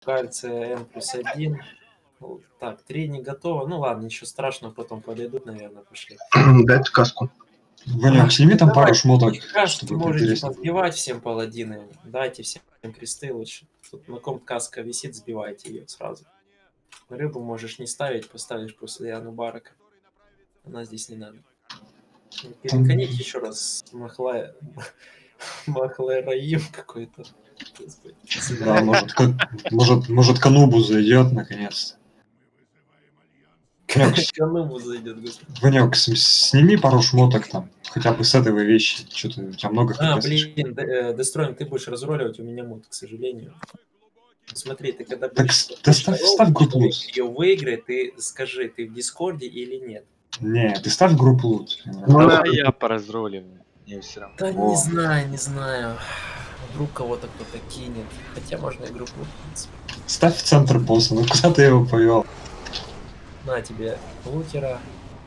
Кальция N+1. Ну, так, 3 не готово. Ну ладно, ничего страшного, потом подойдут, наверное, пошли. Дайте каску. Ванек, сними там пару шмоток, Каски чтобы можете поинтереснее было. позбивать всем паладины. Дайте всем кресты лучше. Тут на ком каска висит, сбивайте ее сразу. Рыбу можешь не ставить, поставишь после Анубарака. Она здесь не надо. Переконите еще раз Махлераим какой-то. Да, может Канубу зайдет наконец-то. Канубу зайдет, господи. Ванек, сними пару шмоток там, хотя бы с этого вещи. Что-то у тебя много А, хп. блин, Дестройн, ты будешь разруливать, у меня мод, к сожалению. Смотри, ты когда Так будешь ставь группу лут. ее выиграет, ты скажи, ты в Дискорде или нет. Не, ты ставь группу лут. Давай я поразруливаю. Мне все равно. Да не знаю. Вдруг кого-то кто-то кинет. Хотя можно и группу, в принципе. Ставь в центр босса, ну куда ты его повел? На тебе лутера.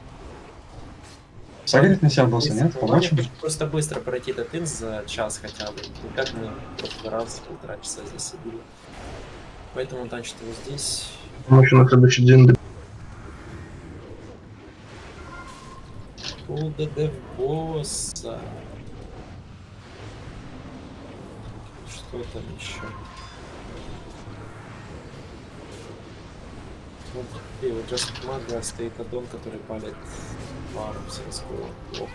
Согреть на себя босса, нет? Помочь ему? Просто быстро пройти этот инс за час хотя бы. И как мы в прошлый раз полтора часа здесь сидели. Поэтому он танчит его здесь. Мы еще на следующий день. Full DD босса. Что там еще? Вот, и вот Just Manga стоит аддон, который палит пару сельского. Плохо.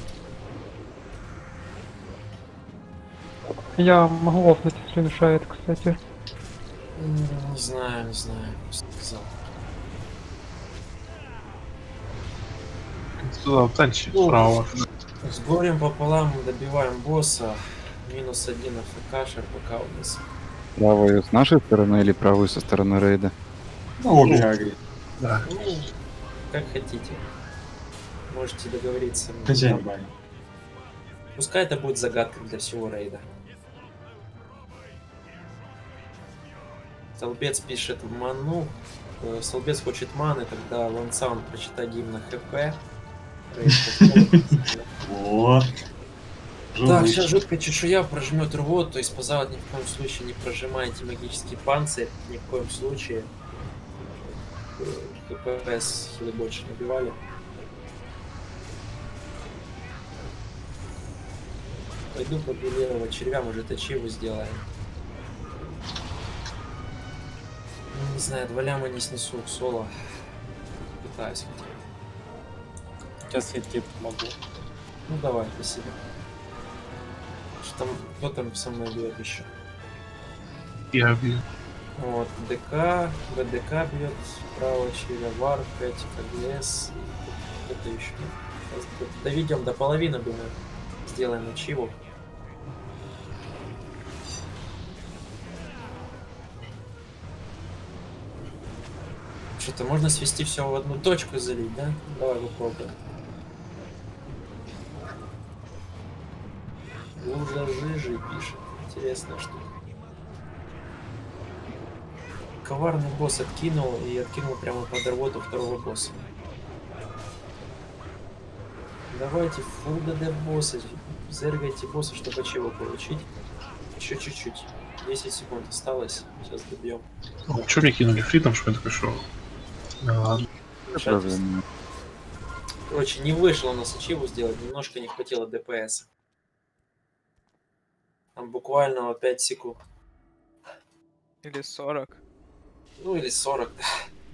Я могу офнуть, если мешает, кстати. Не знаю, сказал. Сюда, дальше, справа. С горем пополам добиваем босса. -1 АФК, РПК у нас. Правую с нашей стороны или правую со стороны рейда? Ну, обе агри. Да. Ну, как хотите. Можете договориться. Хозяин бани. Пускай это будет загадка для всего рейда. Столбец пишет ману. Столбец хочет маны, тогда Лансаун прочитай гимн на ХП. Вот. Так, сейчас жуткая чешуя прожмет рвот, то есть позавод ни в коем случае не прожимайте магический панцирь, ни в коем случае. ХПС хилы больше набивали. Пойду по белевого червя, может ачиву сделаем. Ну, не знаю, 2 ляма не снесу соло. Пытаюсь хотя бы. Сейчас я тебе помогу. Ну давай, спасибо. Что там, кто там со мной бьет еще? Я бью. Вот, ДК, БДК бьет, право червя, вар, 5 КГС, это еще. Сейчас доведем до половины, думаю. Сделаем ачиву. Что-то можно свести все в одну точку и залить, да? Давай попробуем. Лужа жижи пишет. Интересная штука. Коварный босс откинул и откинул прямо под рвоту второго босса. Давайте full DD босса. Зергайте босса, чтобы ачиву получить. Еще чуть-чуть. 10 секунд осталось. Сейчас добьем. Че мне кинули? Фритом, что я такой шел? Ладно. Короче, не вышло у нас ачиву сделать. Немножко не хватило ДПС. Там буквально 5 секунд. Или 40. Ну или 40, да.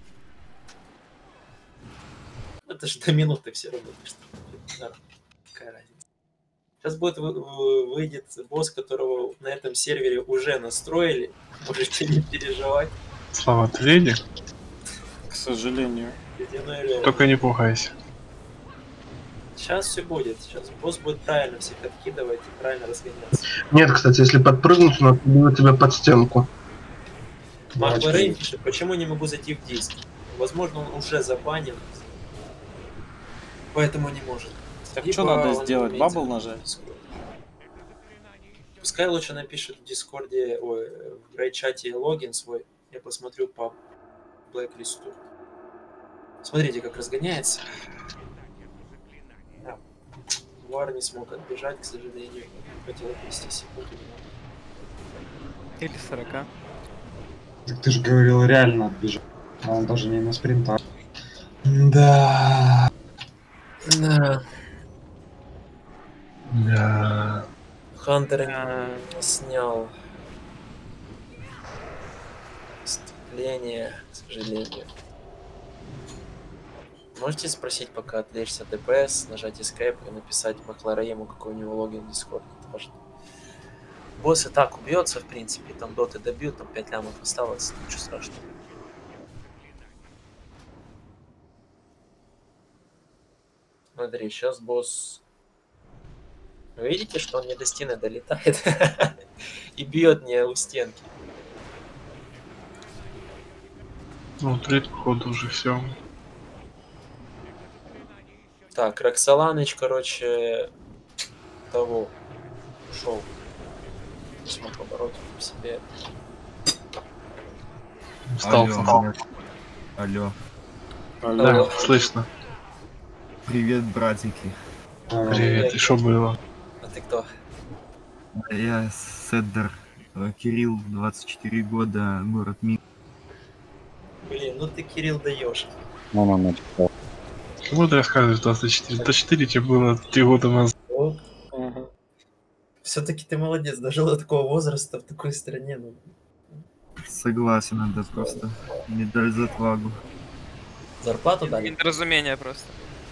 Это же до минуты все равно. Да, какая разница. Сейчас будет выйдет босс, которого на этом сервере уже настроили. Можете не переживать. Слава, ты реди? К сожалению. Только не пугайся. Сейчас все будет. Сейчас босс будет правильно всех откидывать и правильно разгоняться. Нет, кстати, если подпрыгнуть, он отбивает тебя под стенку. Махлорейн пишет, почему не могу зайти в диск? Возможно, он уже забанен, поэтому не может. Так что надо сделать? Бабл нажать? Пускай лучше напишет в Дискорде, ой, в рейд-чате логин свой. Я посмотрю по блэк-листу. Смотрите, как разгоняется. Вар не смог отбежать, к сожалению. Хотел 50 секунд. Или 40. Так ты же говорил, реально отбежать. А он даже не на спринтах. Да. Да. Да. Хантер не снял вступление, к сожалению. Можете спросить, пока отвлечься ДПС, нажать Escape и написать Маклараему, какой у него логин в Discord. Это важно. Босс и так убьется, в принципе, там доты добьют, там 5 лямов осталось, ничего страшного. Смотри, сейчас босс... Вы видите, что он не до стены долетает и бьет мне у стенки? Ну, треть, походу, уже все. Так, Роксоланыч, короче, того ушел. Не смог побороть в себе. Встал. Алло. Да, слышно. Привет, братики. Привет, и что было? А ты кто? Я Седдер. Кирилл, 24 года, город Минск. Блин, ну ты, Кирилл, даешь. Мама начала. Кому ты рассказываешь 24? 24 тебе было 3 года назад. Все-таки ты молодец, дожил до такого возраста в такой стране. Ну, Согласен, надо просто медаль за отвагу. зарплату дали? Недоразумение просто.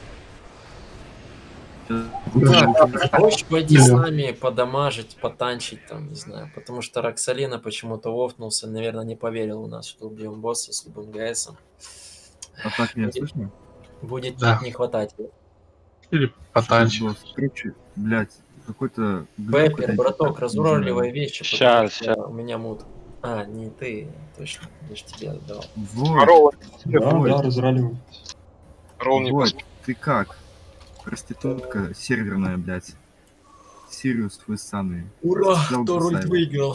Хочешь пойти с нами подамажить, потанчить там, не знаю. Потому что Роксолина почему-то вофнулся, наверное, не поверил у нас, что убьем босса с любым ГСом. А так меня слышно? Будет Да. не хватать. Или потанчить. Короче, блядь, какой-то... Бэпер, браток, разруливай вещи. потому Щас, что у меня мут. А, не ты, точно. Я ж тебе отдал. Вот, Да, разраливай. вот, ты как? Проститутка серверная, блядь. Сириус, вы самые. Ура, Сказал кто бы руль Сайбер. выиграл.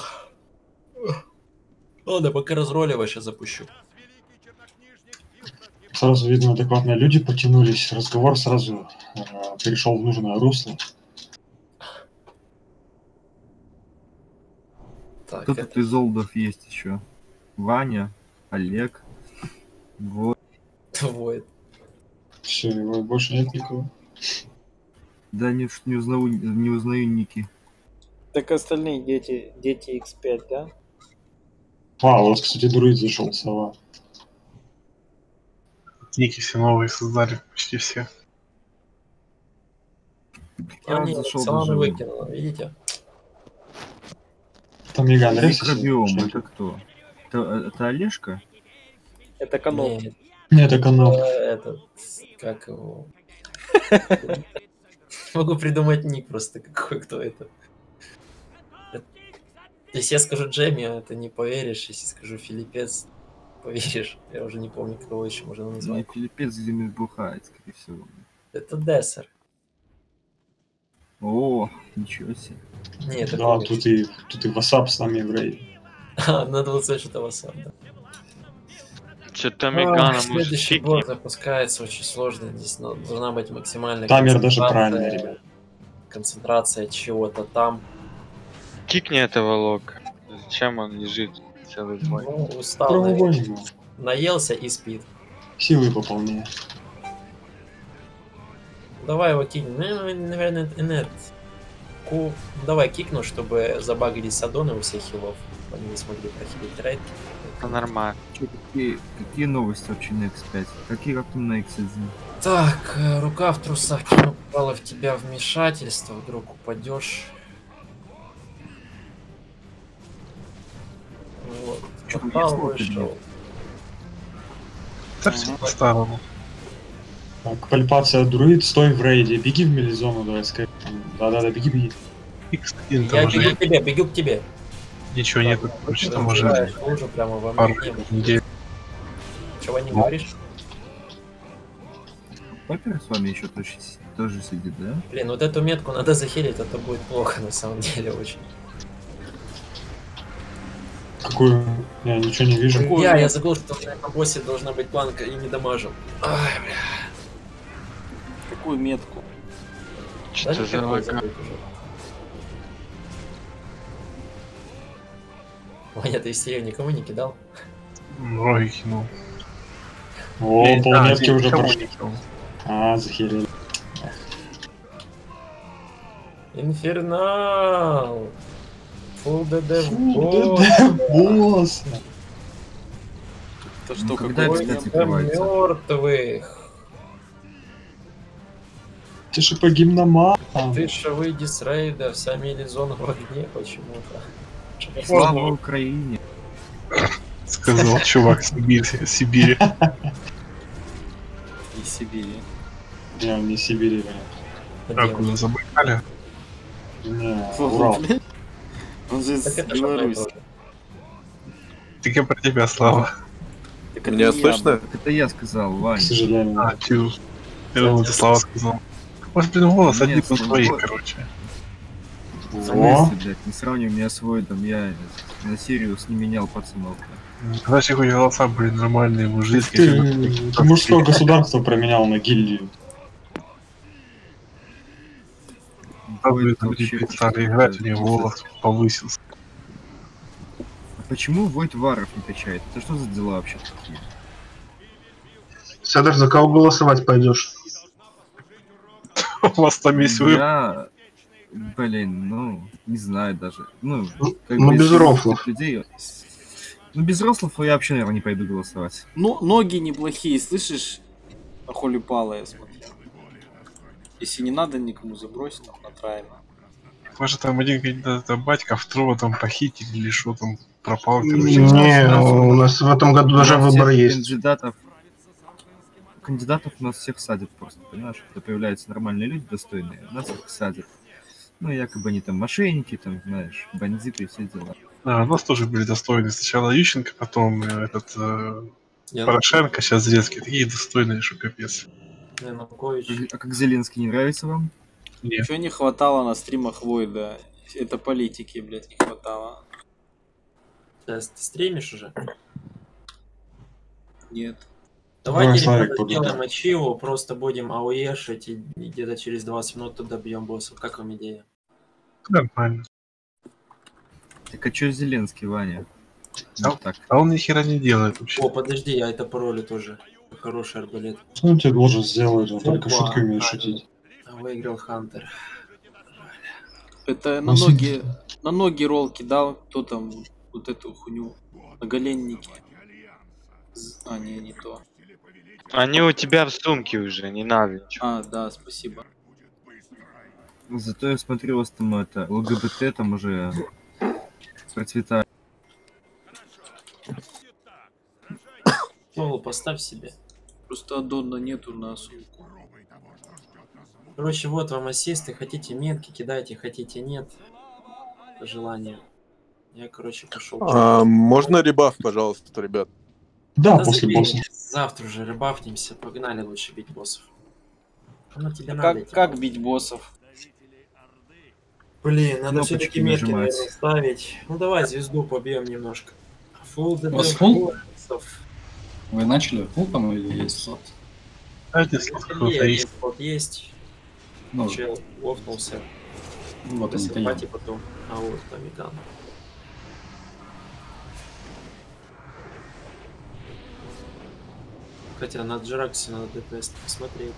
Ладно, пока разруливай, сейчас запущу. Сразу видно, адекватные люди потянулись. Разговор сразу перешел в нужное русло. Так, Кто это... тут из олдов есть еще? Ваня, Олег. Вот. Твой. Все, его больше нет никого. Да не узнаю ники. Так остальные дети X5, да? А, вот, кстати, друид зашел, сова. Ники все новые создали, почти все. А, Я нет, зашел Салана даже... выкинула, видите? Там Меган Микробиом, это кто? Это Олежка? Это канал. Нет, Нет, это канал. этот, как его... Могу придумать ник просто, какой кто это. Если я скажу Джемми, это не поверишь. Если скажу Филиппец, поверишь. Я уже не помню, кого еще можно Не назвать. Филиппец, где бухает, скорее всего. Это Дессер. О, ничего себе. Нет, это Да, помнишь. тут и WhatsApp с нами в рейде. А, надо вот слышать это WhatsApp, да. Что-то Мегана может Следующий фиг бот запускается очень сложно. Здесь должна быть максимальная Тамер даже концентрация, правильно, ребят. концентрация чего-то там. кикни этого лока. Зачем он лежит целый бой? Ну, устал, наверное. Правоугольник. Наелся и спит. Силы пополнее. Давай его кинь. Ну, наверное, инерт. Давай кикну, чтобы забагались аддоны у всех хилов. Они не смогли прохилить рейд. Это нормально. Чё, какие новости вообще на X5? Какие раптом на X1? Так, рука в трусах кину, попала в тебя вмешательство, вдруг упадешь. Вот. Чё, Попал, ясно, вышел. Это все по-старому. Так, пальпация друид, стой в рейде. Беги в мелизону, давай скайп. Да, беги. X1 там Я уже бегу к тебе. ничего нету. Короче, там уже Разбиваешь лужу прямо во пару мне. недель. Чего не говоришь? Папер с вами еще тоже сидит, да? Блин, вот эту метку надо захилить, это будет плохо на самом деле очень. Какую? Я ничего не вижу. Я забыл, что на боссе должна быть планка и не дамажим. Ай, бля. Какую метку? Что Да, за никакой лага? забыть уже. Ваня, ты из никому не кидал? Роги кинул. О, полметки уже никому прошли. не кинул. А, захерели. Инфернал! Фул ДД Босс! Это что, Ну, когда, какой кстати, открывается? мертвых! Ты же по гимноматам. Ты что, выйди с рейда, сами Элизон в огне почему-то. Слава Украине. Сказал чувак с Сибири. из Сибири? Не, он не Сибири, блин. А куда Забайкалье? Не, Урал. Он же Так из это ж одно и Беларуси. то же. Так я про тебя, Слава. Так это Меня не я слышно? был. Так это я сказал, К Вань. сожалению. А, чё? Я думал, ты Слава сказал. Может, блин, голос Нет, один на слава своих, богу. короче. В О, смысле, блядь, не сравнивай меня с Войдом, я на Сириус не менял пацанов. Значит, хоть голоса были нормальные, мужицкие. ты мужское государство променял на гильдию. Войд Люди вообще перестали какой-то, играть, у него не знаю. голос повысился. А почему Войд Варов не качает? Это что за дела вообще такие? Садор, за кого голосовать пойдешь? У вас там есть выбор. Я... Блин, ну, не знаю даже. Ну, как Ну, бы, без если рофлов. людей... Ну, без рофлов я вообще, наверное, не пойду голосовать. Ну, ноги неплохие, слышишь? А хули пала, я смотрю. Если не надо никому забросить, там на трайна. Может, там один кандидат, батька, второго там похитили или что там пропал, короче. Не, у нас в этом году даже У нас выбор всех есть. Кандидатов у нас всех садят просто, понимаешь? Когда появляются нормальные люди достойные, нас их садят. Ну, якобы они там мошенники, там, знаешь, бандиты и все дела. Да, у нас тоже были достойные. Сначала Ющенко, потом этот Я Порошенко, сейчас Зеленский. Такие достойные, что капец. Янукович. А как Зеленский не нравится вам? Нет. Чего не хватало на стримах Войда? Это политики, блядь, не хватало. Ты стримишь уже? Нет. Давайте, Славик, ребята, побеждай. сделаем ачиву, просто будем ауешить и где-то через 20 минут тут добьем боссов. Как вам идея? Нормально. Так а чё Зеленский, Ваня? А, Ну, так. а он ни хера не делает вообще. О, подожди, я это пароли тоже. Хороший арбалет. Что он тебе должен сделать? Он только Опа. шутками умеет шутить. Выиграл Хантер. Это Ну, на ноги ролл кидал, кто там вот эту хуйню. Наголенники. А, не то. Они у тебя в сумке уже, не надо ничего. А, да, спасибо. Зато я смотрю, у вас там это, ЛГБТ там уже процветает. Соло, поставь себе. Просто аддона нету на сумку. Короче, вот вам ассисты. Хотите метки, кидайте, хотите нет. По желанию. Я, короче, пошел. Можно ребаф, пожалуйста, ребят? Да, после босса. Завтра уже рыбафнемся. Погнали лучше бить боссов. Оно тебе А надо. как бить боссов? Блин, надо Кнопочки все-таки метки, нажимать. наверное, ставить. Ну давай звезду побьем немножко. Фулл У вас фулл? боссов. Вы начали фул там или есть слот? А здесь кто-то есть. Вот есть. Ну, Чел лофнулся. вот он, это я. Посыпать и потом. А вот там и там. Хотя на Джераксе надо ДПС посмотреть.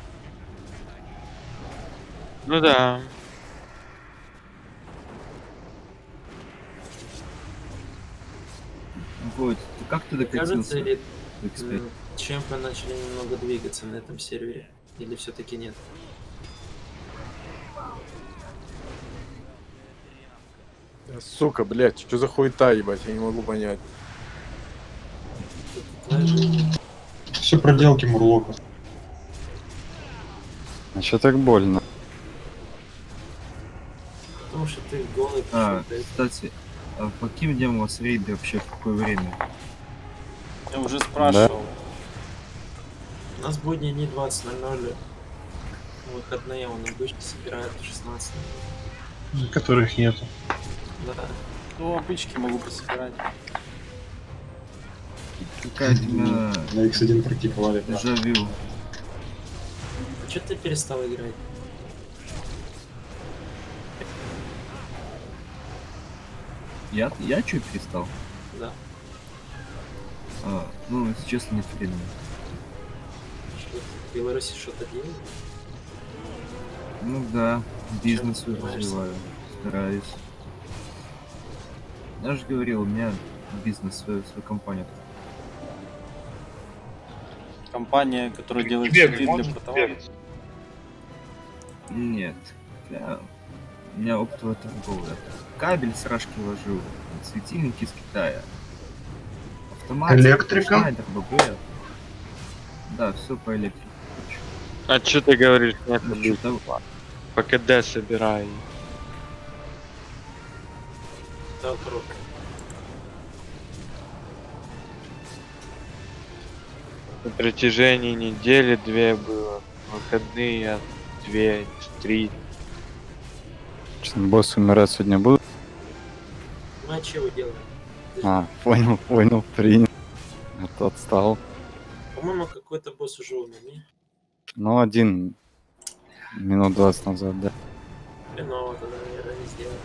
Ну да. Вот, как ты Кажется, докатился? или до X5? чемпы начали немного двигаться на этом сервере? Или все-таки нет? Сука, блядь, что за хуета, ебать, я не могу понять. Все проделки Мурлока. А чё так больно? Потому что ты голый А, пришел, кстати, а по каким дням у вас рейды вообще, в какое время? Я уже спрашивал. У нас будни не 20:00. Выходные он обычно собирает в 16. Которых нету. Да. Ну, обычки могу пособирать. Какая у тебя На X1 практиковали. Да. дежавю? А чё ты перестал играть? Я чуть перестал? Да. Ну, если честно, нет времени. Что в Беларуси что-то делают? Ну да, бизнес Чем занимаешься? развиваю, стараюсь. Я же говорил, у меня бизнес, свою компанию. Компания, которая делает Бегай, щиты для можешь протоваров. бегать? Нет, у меня оптовая торговля. Кабель с Рашки ложу, светильники из Китая. Автомат. Электрика? Шнайдер, ББ. Да, все по электрике. А чё ты говоришь? Нет, Ну, это что-то- по КД собирай. Да, коробка. На протяжении недели 2 было. Выходные 2, 3. Босс умирать сегодня будет? Ну а чего делаем? А, понял, принял. А то отстал. По-моему, какой-то босс уже умер, не? Ну, один минут 20 назад, да. Хреново тогда, наверное, не сделаем.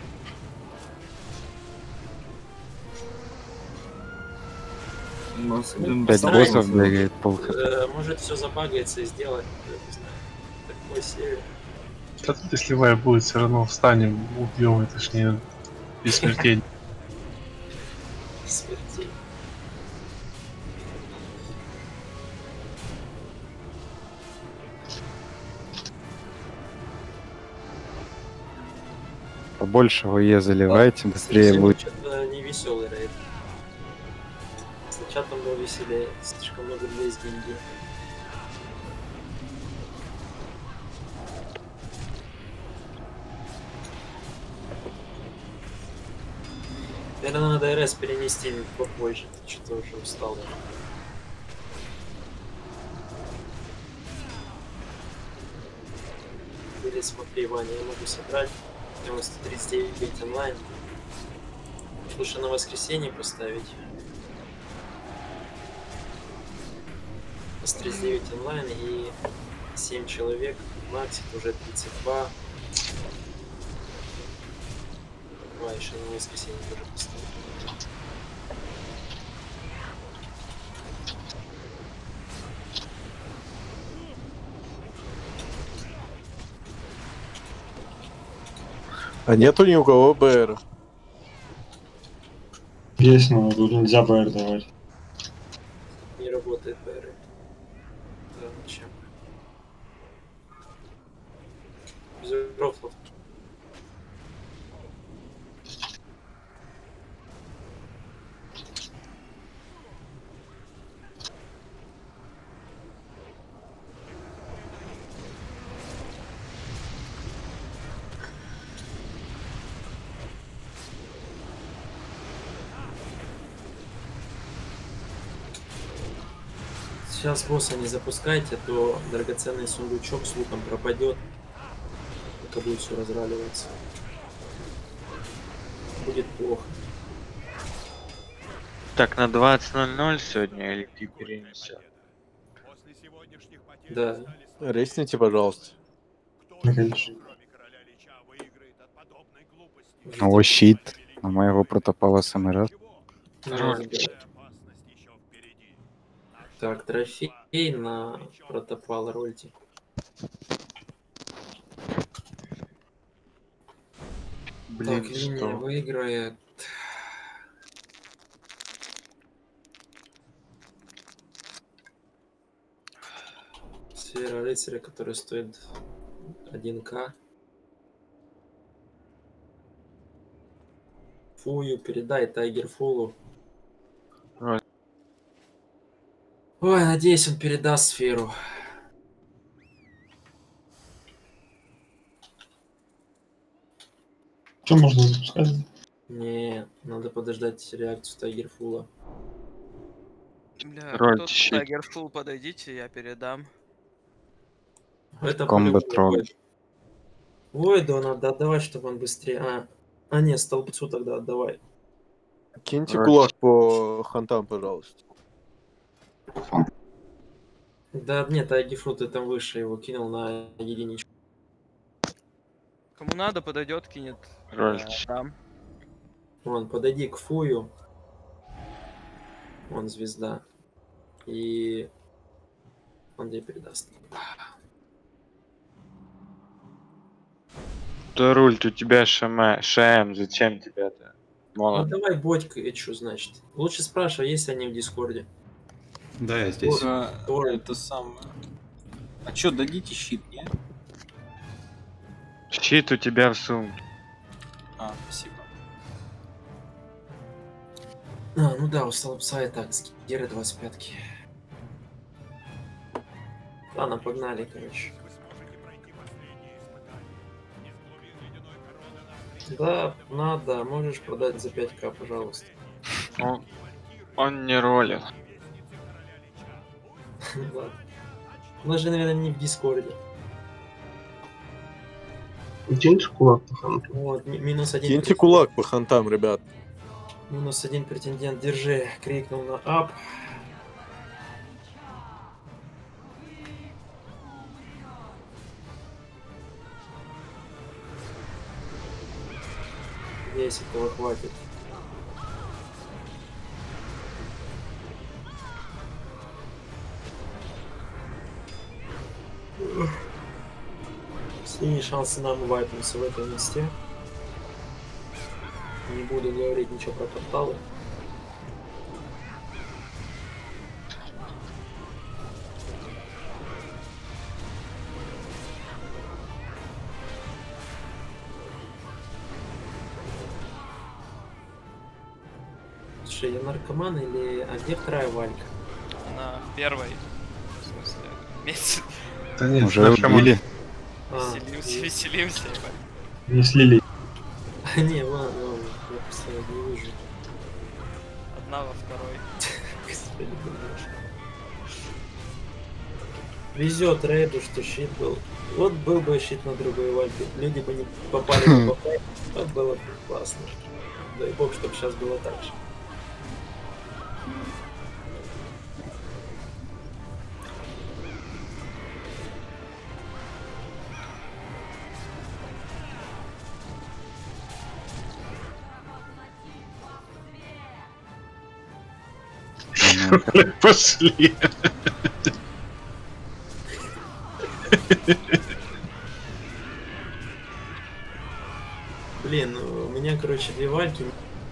Ну, особенно 5 Стараемся. боссов бегает, полка. Может все забагается и сделать, я не знаю, такой серию. Да тут, если Вай будет, все равно встанем, убьем, и точнее, без смертей. Смертей. Побольше ОЕ заливайте, быстрее Слушай, будет. что-то не веселый рейд. С чатом был веселее, слишком много людей с деньги. Наверное, надо РС перенести попозже, что-то уже устал. Или смотри, Ваня, я могу собрать 139 онлайн. Лучше на воскресенье поставить. 139 онлайн и 7 человек. Максит уже 32. А, еще на воскресенье тоже поставить. А нету ни у кого БР. Есть, но тут нельзя БР давать. Не работает БР. Да, зачем? Без рофлов. Сейчас босса не запускайте, а то драгоценный сундучок с лутом пропадет. Это будет все разраливаться. Будет плохо. Так, на 20:00 сегодня или ты перенесешь? Да. Ресните, пожалуйста. Ну, конечно. О, щит. А моего протопала СМР. Так, трофей на протопал рольте. Блин, Так, линия что? выиграет. Сфера рыцаря, которая стоит 1К. Фую, передай Тайгер Фулу. Ой. Ой, надеюсь, он передаст сферу. Что можно запускать? Не, надо подождать реакцию Тайгер Фула. Бля, Роль кто щит. Тайгер Фул, подойдите, я передам. Это Комбо по-любому тролль. будет. Войду надо отдавать, чтобы он быстрее. А не, столбцу тогда отдавай. Киньте Роль. кулак по хантам, пожалуйста. Да нет, Тайгер Фул ты там выше его кинул на единичку. Кому надо, подойдет, кинет. Роль. Дам. Вон, подойди к Фую. Вон звезда. И он тебе передаст. То руль, у тебя ШМ, зачем тебе это? Ну Молот. давай Бодька, и что значит? Лучше спрашивай, есть ли они в Дискорде. Да, я здесь. Это самое. А чё, дадите щит, не? Щит у тебя в сумке. А, спасибо. А, ну да, у Столбца и так, скидеры 25-ки. Ладно, погнали, короче. Да, надо, можешь продать за 5к, пожалуйста. Он не ролит. Ладно. Мы же, наверное, не в Дискорде. Киньте кулак по ханту. Вот, минус один. Киньте кулак по хантам, ребят. Минус один претендент, держи. Крикнул на ап. Если этого хватит. Синие шансы нам вайпнуться в этом месте. Не буду говорить ничего про порталы. Слушай, я наркоман или... А где вторая Валька? Она в первой. В смысле, месяц. Да нет, Уже убили. Веселимся, ебать. Не слили. Не, ладно, я просто не вижу. Одна во второй. Господи, боже. Везет рейду, что щит был. Вот был бы щит на другой вальке, люди бы не попали бы по файту, вот было бы классно. Дай бог, чтобы сейчас было так же. Пошли. Блин, ну, у меня, короче, две вальки.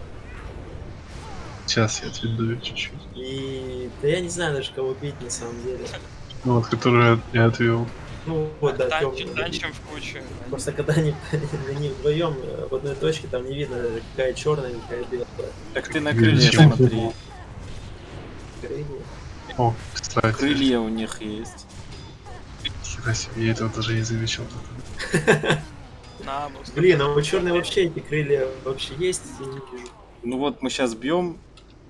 Сейчас я отведу ее чуть-чуть. И да я не знаю даже кого бить на самом деле. Ну, вот, которую я отвел. Ну вот, да, Танчим в кучу. просто когда они вдвоем в одной точке, там не видно даже какая черная, какая белая. Так ты на крылья смотри. Крылья. О, кстати. Крылья у них есть. Хера себе, я этого даже не замечал. Блин, а у черной вообще эти крылья вообще есть? Я не вижу. Ну вот мы сейчас бьем.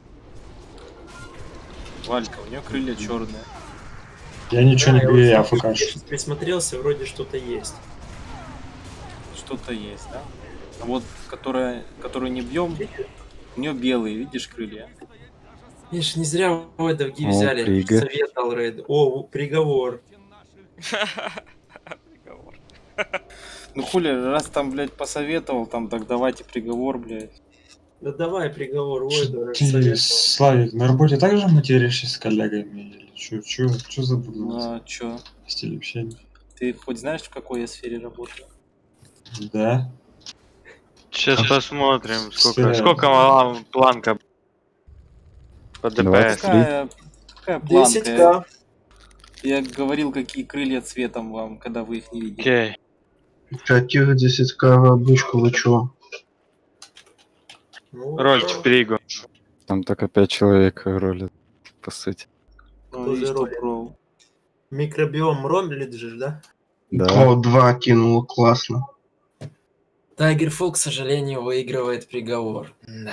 Валька, у нее крылья черные. Я ничего не говорю, я АФК. Присмотрелся, вроде что-то есть. Что-то есть, да? А вот которую не бьем, у нее белые, видишь, крылья. Видишь, не зря вы долги О, взяли. Прига. Совет дал рейд. О, приговор. Приговор. Ну хули, раз там, блядь, посоветовал, там, так давайте приговор, блядь. Да давай приговор, ой, дурак, Ты, советовал. Славик, на работе также материшься с коллегами? Или чё за Ну, чё? стиль общения? Ты хоть знаешь, в какой я сфере работаю? Да. Сейчас посмотрим, Всё. сколько вам планка по ДПС. Какая планка? 10к. Я говорил, какие крылья цветом вам, когда вы их не видели. Окей. Каких 10к в обычку, вы чё? Ну, Рольте в Пригу. Там только 5 человек ролят, по сути. Ну, Тоже есть роль. топ-ролл. Микробиом ромлит же, да? Да. О, 2 кинул, классно. Тайгерфул, к сожалению, выигрывает приговор. Да.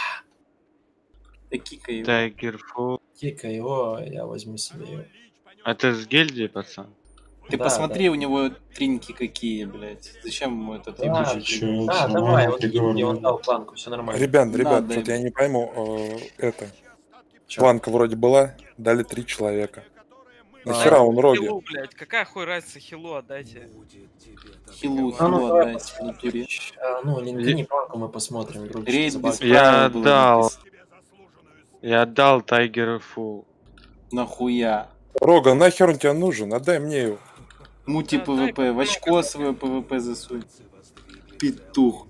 Да кикай его. Тайгерфул. Кика его, я возьму себе его. А ты с гильдии, пацан? Ты Да, посмотри, да. у него тринки какие, блядь. Зачем ему этот Да, ебучий чё? тринки? Да, Всё давай, нормально, вот приговор Кики, он надо. дал планку, все нормально. Ребят, Надо что-то я им. не пойму, это... Чё? Планка вроде была, дали 3 человека. Нахера он роги? Хилу, блядь, какая хуй разница, хилу отдайте. Хилу, А ну хилу давай отдайте в натуре. ну, линкни палку мы посмотрим. друг, Рейд что без за Я правил было отдал. написано. Я отдал Тайгеру фул. Нахуя? Рога, нахер он тебе нужен? Отдай мне его. Мути Да, дай ПВП, в очко свое ПВП засунь. Петух.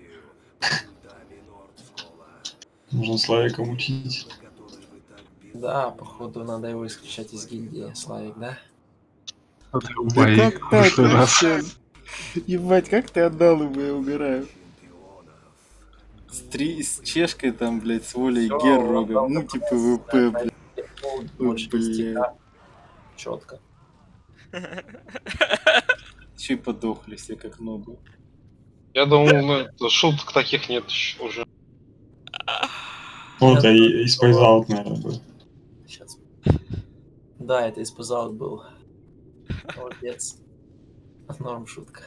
Нужно Славика мучить. Да, походу надо его исключать из гильдии, Славик, да? Бои в прошлый раз. Ебать, как ты отдал ему, я угораю. С чешкой там, блядь, с волей Всё, Геррога. отдал Мути такой ПВП, блядь. Больше блядь. 10к. Четко. Че и подохли все как нобы. Я думал, ну, шуток таких нет еще уже. Вот, и Space Out, наверное, был. Сейчас. Да, это из Out был. Молодец. Норм шутка.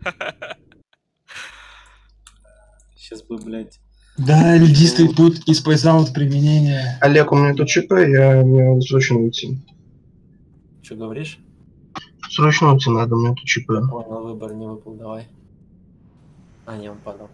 Сейчас бы, блядь. Да, льдистый путь и Space Out применение. Олег, у меня тут ЧП, мне надо срочно уйти. Что говоришь? Срочно уйти надо, у меня тут ЧП. Ладно, выбор не выпал, давай. А, не, он падал.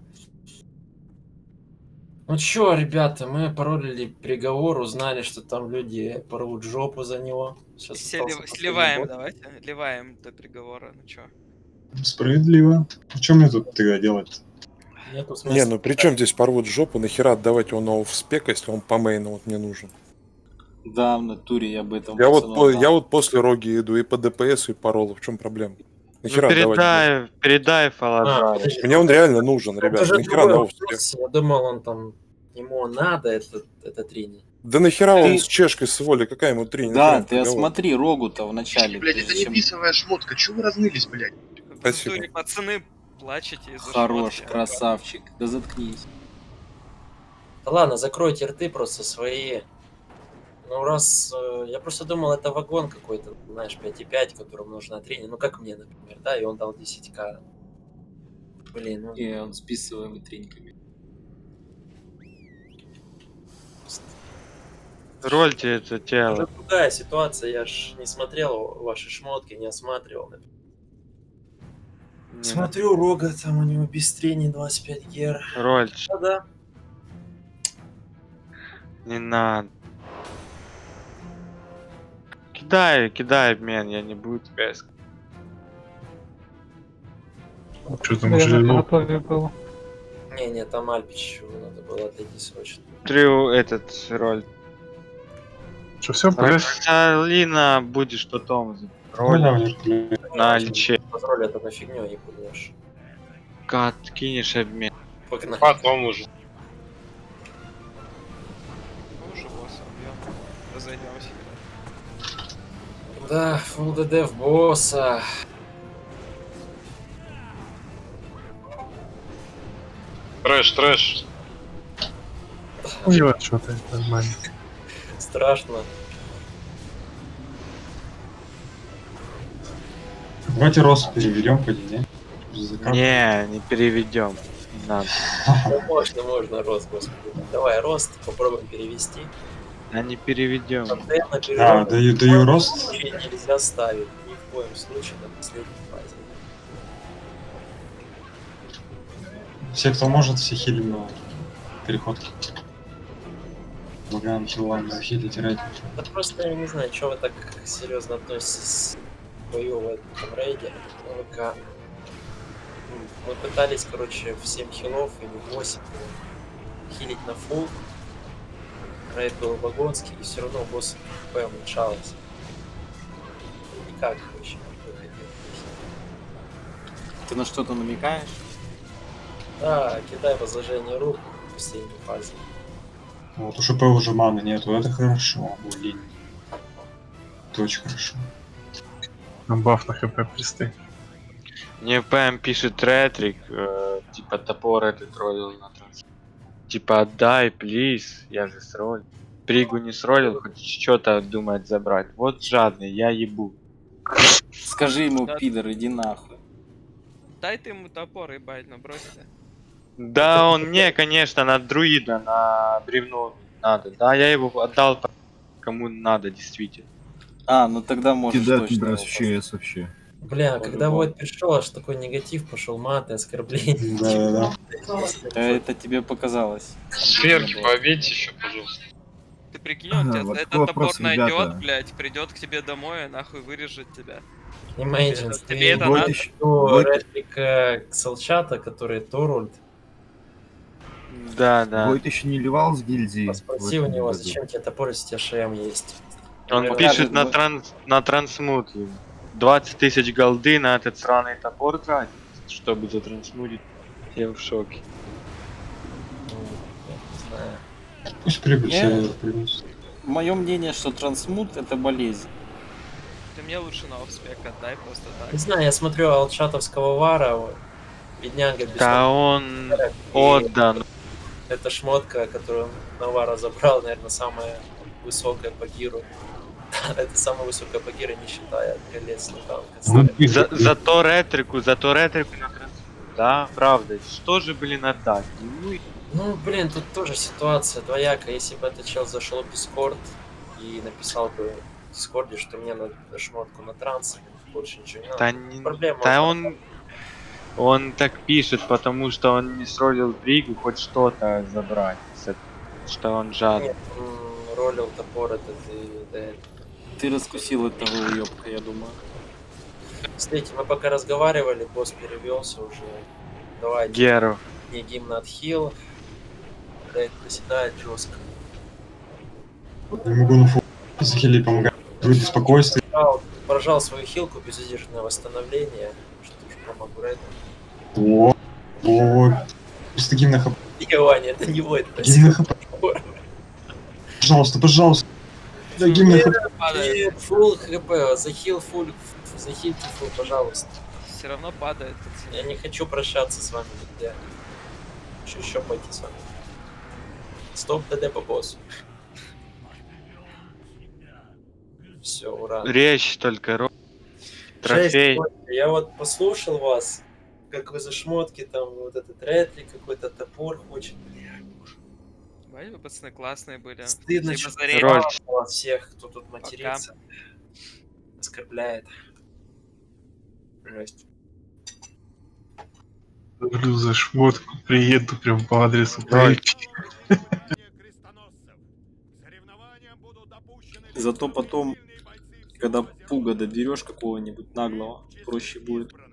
Ну чё, ребята, мы паролили приговор, узнали, что там люди порвут жопу за него. Сейчас Сливаем, давайте. Ливаем до приговора, ну чё. Справедливо. А что мне тут тогда делать? Нету смысла. Не, ну при чем здесь порвут жопу? Нахера отдавать его на офспек, если он по мейну вот мне нужен? Да, в натуре я бы этом Я пацану вот, отдал. я вот после роги иду и по ДПС, и по роллу. В чем проблема? Нахера отдавать? Передай Фаладжану. Мне он реально нужен, Это ребят. же Нахера на другой офспек? вопрос. Я думал, он там... Ему надо это тренинг. Да нахера он Ты- с чешкой с воли? Какая ему тренинг? Да, ты осмотри рогу-то вначале. Блять, прежде это не чем- писовая шмотка, чего вы разнылись, блять? Спасибо. В натуре, пацаны, плачете из-за Хорош, шмотки. красавчик. Да заткнись. Да ладно, закройте рты просто свои. Ну раз... я просто думал, это вагон какой-то, знаешь, 5,5, которому нужно тренинг. Ну как мне, например, да, и он дал 10к. Блин, ну... И он с писовыми треньками. Рольте это Уже тело. другая ситуация, я ж не смотрел ваши шмотки, не осматривал. Смотрю, Рога, там у него без трени 25 гер. Рольт, Да. не надо. Кидай обмен, я не буду тебя искать. Что там уже Не, там Альпич надо было отойти срочно. Смотрю этот роль. Что, все, погас? Алина будешь потом. Роль на лече. Роль это на фигню не будешь. Кат, кинешь обмен. Погнали. Потом уже. Мы уже босса убьем. Разойдемся. Да, фулл ДД в босса. Трэш. Делать что-то нормально. Страшно. Давайте рост переведем, поди, не? Не переведем. Не надо. Можно, рост, господи. Давай, рост, попробуем перевести. А не переведем. Да, даю рост. Нельзя ставить ни в коем случае на последней фазе. Все, кто может, все хилим на переходке. Баган, хилам, захилите ради. Да просто я не знаю, что вы так серьезно относитесь к бою в этом рейде. ВК. Мы пытались, короче, в 7 хилов или 8 хилить на фул. Рейд был вагонский, и все равно босс ПВП уменьшалось. Никак, короче, не выходил. Ты на что-то намекаешь? Да, кидай возложение рук в последней фазе. Вот, у ШП уже маны нету, это хорошо, блин. Это очень хорошо. Там баф на хп присты. Мне ПМ пишет ретрик, типа топор этот ролил на транс. Типа отдай, плиз, я же сролил. Пригу не сролил, хоть что-то думает забрать. Вот жадный, я ебу. Скажи ему, Да. пидор, иди нахуй. Дай ты ему топор, ебать, набросься. Да, он мне, конечно, на друида, на бревно надо. Да, я его отдал кому надо, действительно. А, ну тогда можешь Кидают точно. брось его в ЧС вообще. Бля, когда По-любому. Войд пришел, аж такой негатив пошел, маты, оскорбления. Да-да-да. Это тебе показалось. Сверки побейте еще, пожалуйста. Ты прикинь, он тебя, вот этот такой топор вопрос, найдет, ребята. блядь, придет к тебе домой и нахуй вырежет тебя. Imagine, Тебе это Войд надо? еще- Ну, Войд- реплика Ксалчата, который Торульт. Да, да. Войд еще не ливал с гильдии. в Спроси у этом него, году? зачем тебе топор, если у тебя ШМ есть. Он Наверное, пишет даже на трансмут. 20 тысяч голды на этот сраный топор тратить, чтобы затрансмутить. Я в шоке. ну, я не знаю. Пусть прибыль Не. себе приносит. Мое мнение, что трансмут это болезнь. Ты мне лучше на офспек отдай просто Не так. знаю, я смотрю алчатовского вара, вот, бедняга без Да он и отдан. эта шмотка, которую он на вара забрал, наверное, самая высокая по гиру. Это самая высокая по гиру, не считая колец на танка. Зато ретрику на трансмут. Да, правда. Что же, блин, отдать? Ну, Ну, блин, тут тоже ситуация двоякая. Если бы этот чел зашел в Дискорд и написал бы в Дискорде, что мне надо шмотку на транс, больше ничего не надо. да, не, Проблема да вот он так пишет, потому что он не сролил Бригу хоть что-то забрать. Что он жадный. Нет, ролил топор этот и да. Ты раскусил этого уёбка, я думаю. Кстати, мы пока разговаривали, босс перевелся уже. Давайте. Геру. Не гимн от хилов. Блять, приседает жестко. Не могу на фу захилить, помогать. Вроде спокойствие. Поражал свою хилку без задержанное восстановление. Что ж помогу Рейду. О, о, просто гимн на хп. Ваня, это не Войд, это Гимн на хп. Пожалуйста, пожалуйста. Да, гимн на хп. Нет, фулл хп, захил фулл, захильте фулл, пожалуйста. Все равно падает. Я не хочу прощаться с вами нигде. Хочу еще пойти с вами. Стоп ДД по боссу. Все, ура. Речь только трофей. Жесть, я вот послушал вас, как вы за шмотки, там вот этот ретрик, какой-то топор хочет. Бать, вы, пацаны, классные были. Стыдно, Спасибо что за рейд. Роль. вас всех, кто тут матерится. Оскорбляет. Жесть. Говорю, за шмотку приеду прям по адресу. Роль. Зато потом, когда пуга доберешь какого-нибудь наглого, проще будет.